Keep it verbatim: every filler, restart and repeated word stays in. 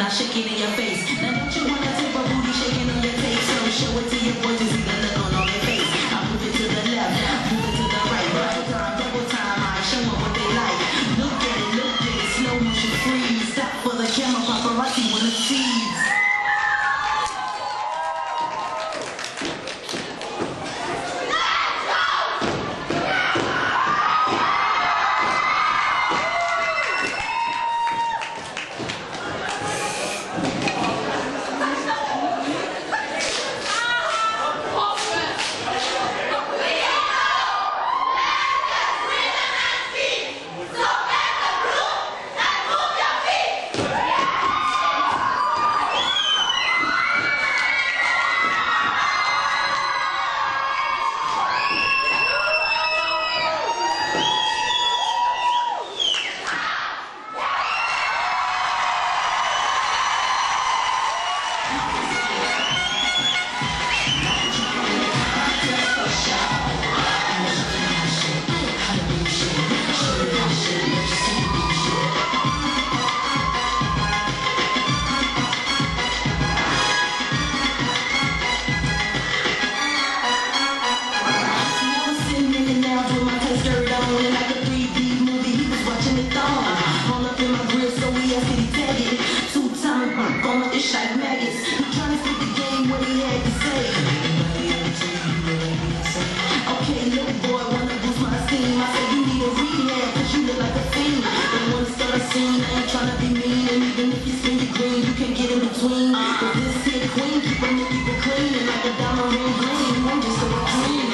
shake it in your face. Now don't you wanna take a booty shaking on your tape? So show it to your boys to see the look on all their face. I move it to the left, move it to the right. Double time, double time, I show them what they like. Look at it, look at it, slow motion freeze. Stop for the camera, paparazzi wanna see. Like maggots, he trying to fit the game, what he had to say. Okay, little boy, wanna boost my esteem. I said you need a rehab, cause you look like a fiend. They wanna start a scene, I ain't trying to be mean. And even if you spin your green, you can't get in between. But this here queen, keep a nigga clean. And like a diamond ring bling, I'm just so clean.